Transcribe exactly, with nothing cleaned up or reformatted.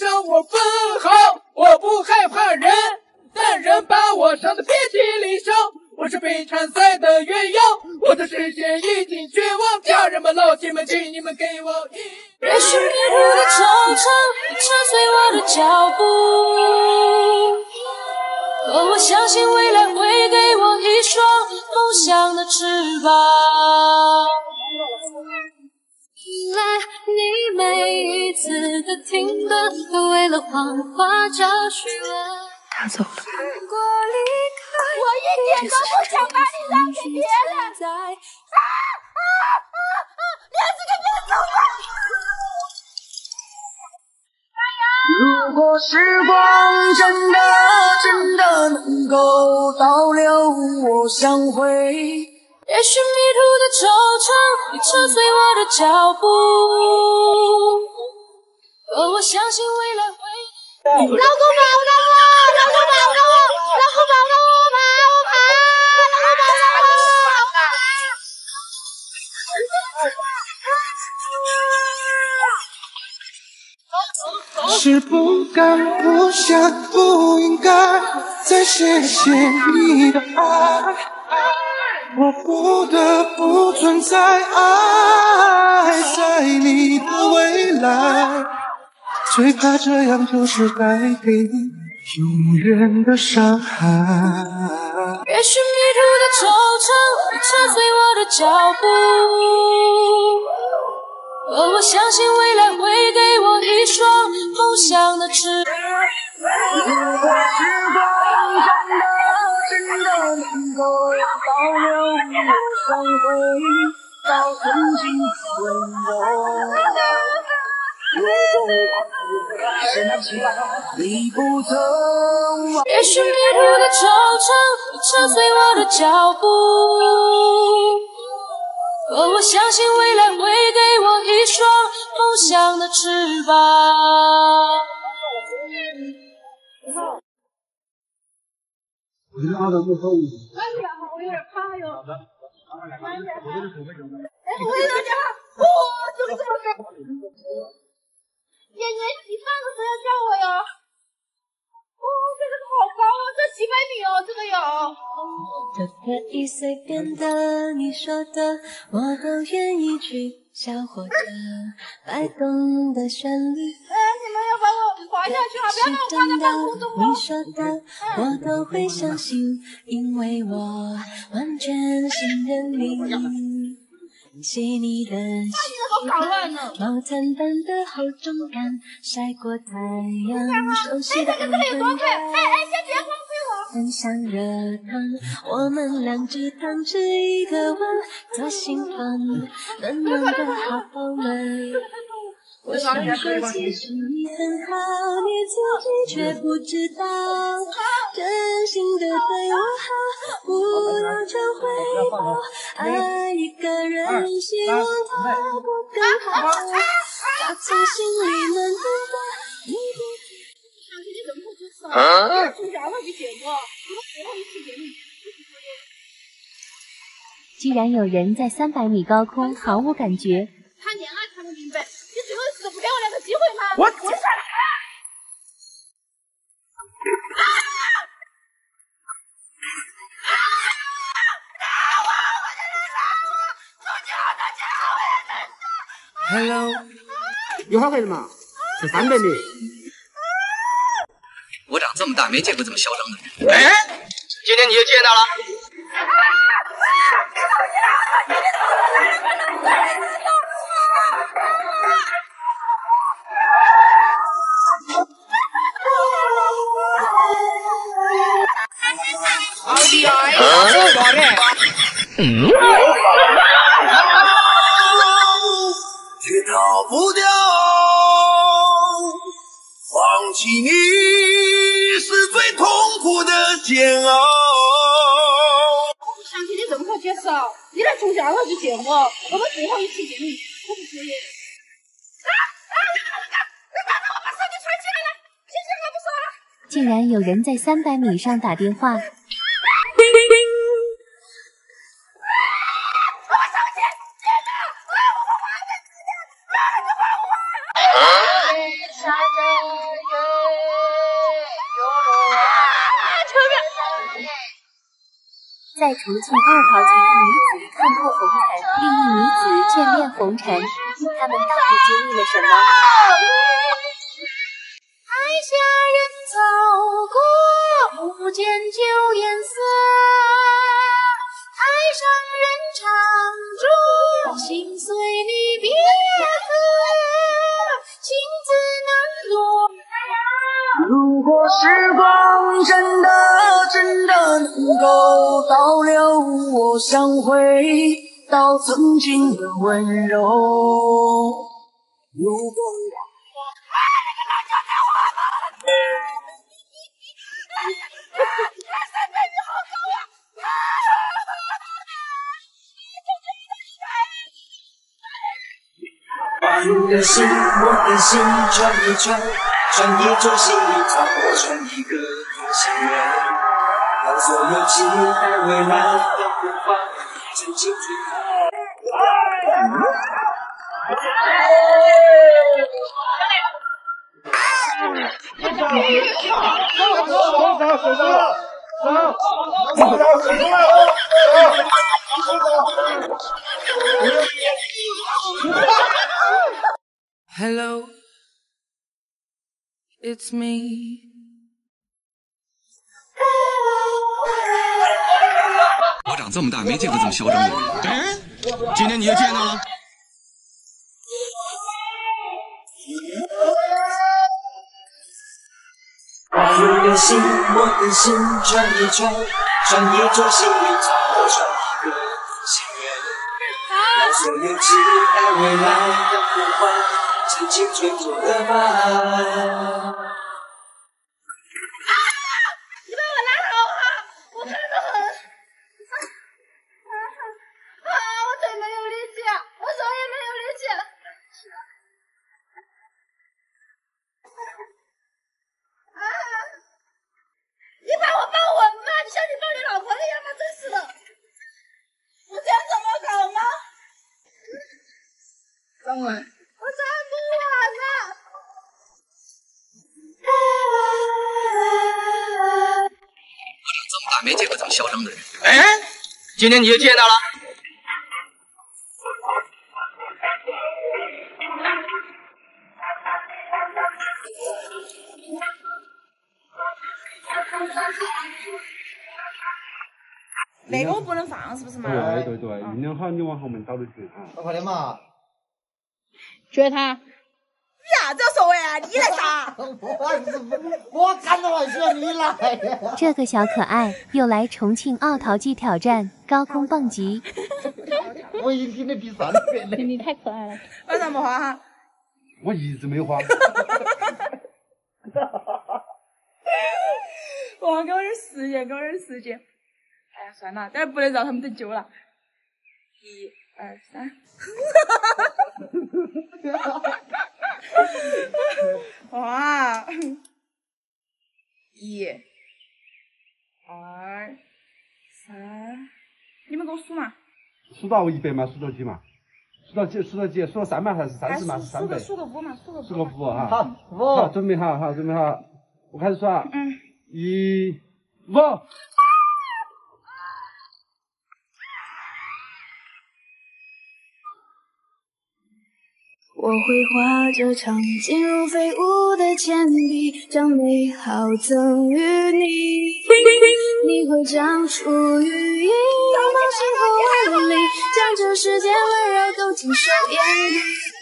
上我分毫，我不害怕人，但人把我伤得遍体鳞伤。我是被缠赛的鸳鸯，我的视线已经绝望。家人们、老铁们，请你们给我一。 也许迷途的惆怅，你扯碎我的脚步，可我相信未来会给我一双梦想的翅膀。原来你每一次的停顿，都为了谎话找虚伪。 他走了。 我一点都不想把你让给别人。啊啊啊啊！你还是跟别人走了。 如果时光真的真的能够倒流我相会， 也许迷途的惆怅，你扯碎我的脚步，可我相信未来会。老公跑，老公，老公跑，老公跑，老公跑，老公跑，老公跑，老公跑。 是不敢、不想、不应该再谢谢你的爱，我不得不存在，爱在你的未来，最怕这样就是带给你永远的伤害。 也许迷途的惆怅，你扯碎我的脚步，可我相信未来会给我一双梦想的翅膀。 如果时光真的真的能够倒流我相会，到曾经温柔。你不曾忘。 也许迷途的惆怅，你扯碎我的脚步，可我相信未来会给我一双梦想的翅膀。 我觉得他的不合理。 慢点哈，我有点怕哟。好的。慢点哈。哎，我有点怕。哇，就是这么高。姐姐，你上个时要叫我哟。哦，这个好高哦，这几百米哦，这个有。 都可以随便的，你说的我都愿意去小火车摆动的旋律。 哎，你们要把我滑下去啊！不要让我挂在半空中哦。 你说的我都会相信，因为我完全信任你。细腻的心，毛毯般的厚重感，晒过太阳，熟悉的温温感。 哎哎，先别荒废我。 很像热汤，我们两只汤匙一个碗，做心房，暖暖的好宝们。我想说，其实你很好，你自己却不知道，真心的对我好，不要求回报。爱一个人，希望他过更好，打从心里暖暖的，你不知道。 小姐，你怎么会知道？啊？从家伙就见过，我们最后一次见面。 居然有人在三百米高空毫无感觉。 谈恋爱谈不明白，你最后一次都不给我两个机会吗？ 我我下来。 Hello， 有好看的吗？才三百米。 我长这么大没见过这么嚣张的人。 哎，今天你又见到了。 好厉害！好嘞。 嗯。却逃不掉，放弃你是最痛苦的煎熬。 想起你这么好介绍，你来从家伙就见我，我们最后一次见面，可不可以？啊啊！你等等，我把手机传起来了，信息还不说了。 竟然有人在三百米上打电话。 在重庆二桃集一女子看破红尘，另一女子眷恋红尘，他们到底经历了什么？ 海下人走过，不见旧颜色。海上人唱着心碎离别歌，情字难落。 如果时光真的真的能够倒流，我想回到曾经的温柔。如果把你的心，我的心串一串，串一座心里草，串一个同心圆，让所有期待未来的火花真情最后。 Hello, it's me. 我长这么大没见过这么嚣张的人。哎，今天你又见到了。 把你的心，我的心串一串，串一座心里草，串一个心愿，让所有期待未来的呼唤，真情最后的答案。 你把我拿好啊！我疼得很。啊！我腿没有力气，我手也没有力气。啊！你把我抱稳嘛！你像你抱你老婆那样吗？真是的！我这样怎么搞吗？ 张文， 我站不稳了。 我长这么大没见过这么嚣张的人。哎，今天你又见到了。 那个我不能放，是不是嘛？ 对对对，运动好你往后面倒着去啊。 快点嘛！ 撅他！你啥子说呀？你来啥？ 我我看到还需要你来。 这个小可爱又来重庆奥陶纪挑战高空蹦极。 我已经听得第三遍了。 你太可爱了。晚上没花哈？ 我一直没花。 哇，给我点时间，给我点时间。哎呀，算了，但是不能让他们等久了。一二三。哇！一、二、三，你们给我数嘛？ 数到一百嘛，数到几嘛？数到几？数到几？数到三嘛还是三十嘛？是三百。 数个五嘛，数个五。 数个五哈。 好，五。 好，准备好，好，准备好，我开始数啊。 嗯。 一、五。 我会画着长颈鹿飞舞的铅笔，将美好赠予你。你会长出羽翼，拥抱星空万里，将这世界温柔都尽收眼底。